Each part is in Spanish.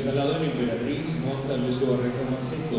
Salado en Emperatriz, monta Lucio Barreto Macedo.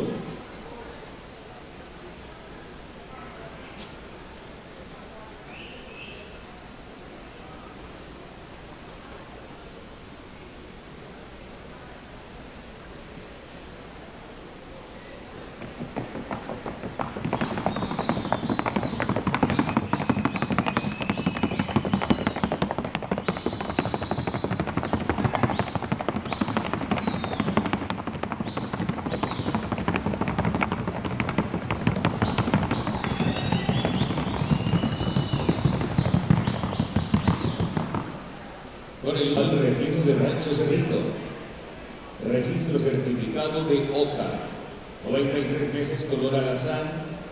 Con el reflejo de Rancho Cerrito, registro certificado de OCA, 93 meses color alazán,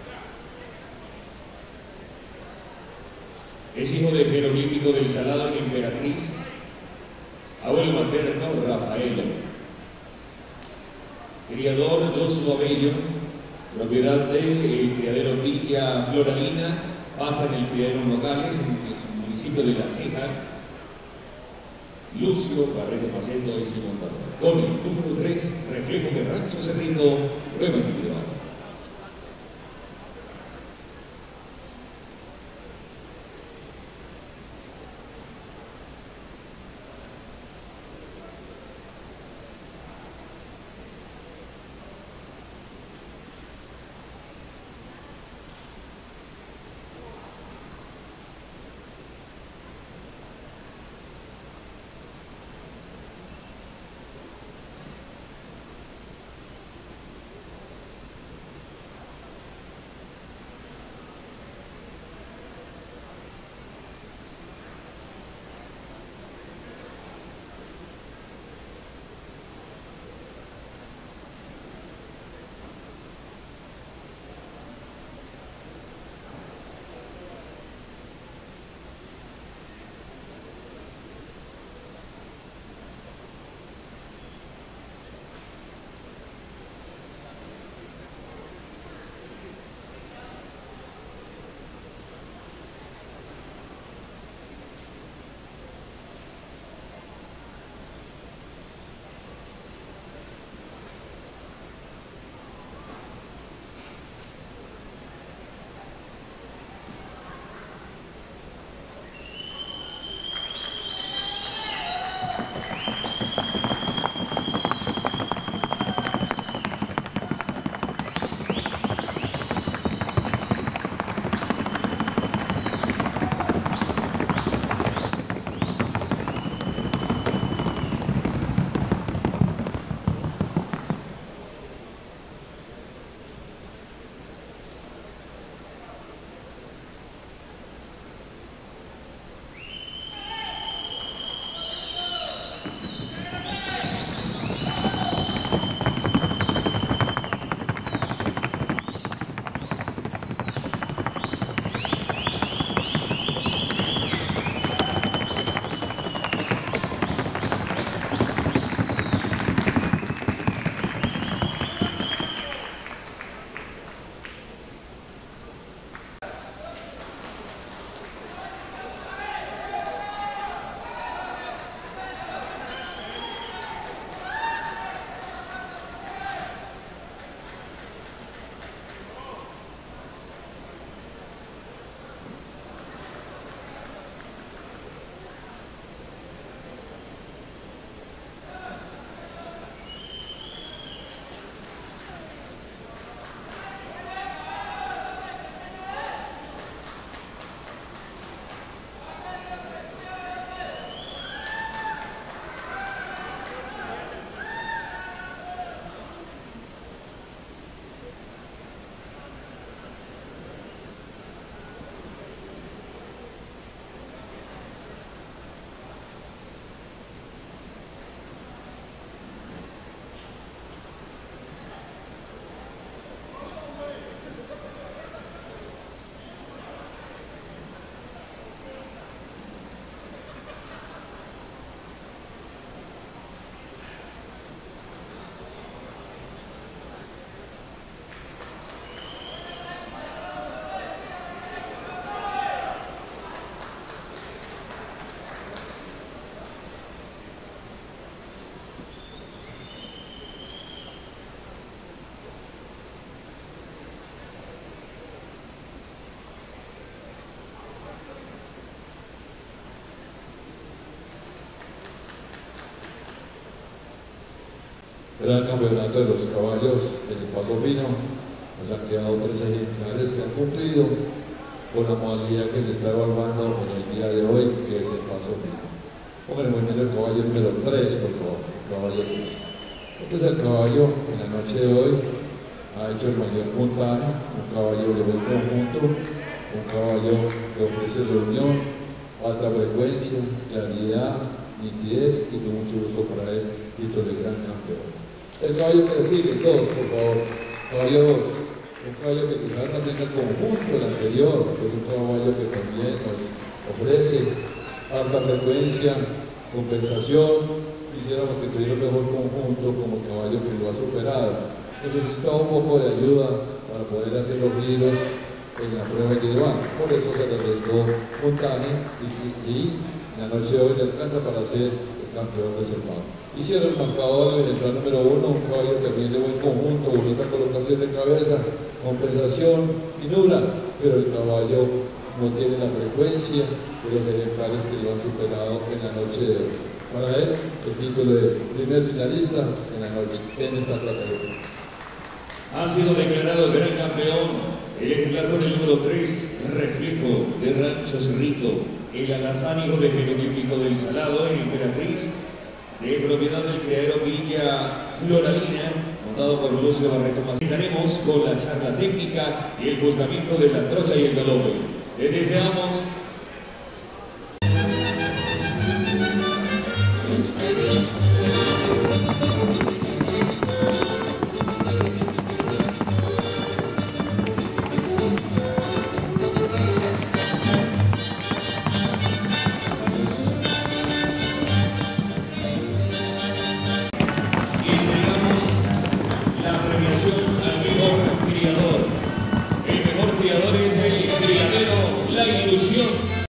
es hijo de Jeroglífico del Salado en Emperatriz, abuelo materno Rafael, criador Joshua Bello, propiedad del criadero Villa Floralina, pasta en el criadero Nogales, en el municipio de La Ceja. Lucio Barreto Macedo es el montador. Con el número 3, reflejo de Rancho Cerrito, prueba individual. Gran campeonato de los caballos en el Paso Fino. Nos han quedado 3 ejemplares que han cumplido con la modalidad que se está evaluando en el día de hoy, que es el Paso Fino. Pónganle muy bien el caballo número 3, por favor, el caballo 3. Entonces el caballo en la noche de hoy ha hecho el mayor puntaje, un caballo de buen conjunto, un caballo que ofrece reunión, alta frecuencia, claridad, nitidez y con mucho gusto para él, título de gran campeón. El caballo que le sigue, todos por favor, caballo 2, un caballo que quizás no tenga el conjunto el anterior, es un caballo que también nos ofrece alta frecuencia, compensación. Quisiéramos que tuviera un mejor conjunto como el caballo que lo ha superado. Necesitaba un poco de ayuda para poder hacer los giros en la prueba individual. Por eso se le restó puntaje y la noche de hoy le alcanza para ser el campeón reservado. Hicieron el marcador en el ejemplar número 1, un caballo también de buen conjunto, bonita colocación de cabeza, compensación, finura, pero el caballo no tiene la frecuencia de los ejemplares que lo han superado en la noche de hoy. Para él, el título de primer finalista en la noche, en esta plataforma. Ha sido declarado gran campeón el ejemplar con el número 3, Reflejo de Rancho Cerrito, el alazán hijo de Jeroglífico del Salado en Emperatriz, de propiedad del criadero Villa Floralina, montado por Lucio Barreto Macías. Estaremos con la charla técnica y el juzgamiento de la trocha y el galope. Les deseamos al mejor criador. El mejor criador es el criadero La Ilusión.